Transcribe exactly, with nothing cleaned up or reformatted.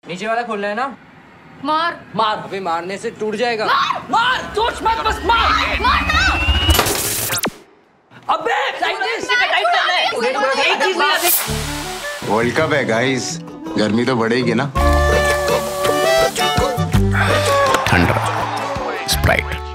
नीचे वाला खोलना है ना? मार मार। अबे मारने से टूट जाएगा। मार, मार सोच मत, बस मार। मार ना। अबे टाइट करना है। एक चीज नहीं आती। वर्ल्ड कप है गाइस, गर्मी तो बढ़ेगी ना। ठंडा स्प्राइट।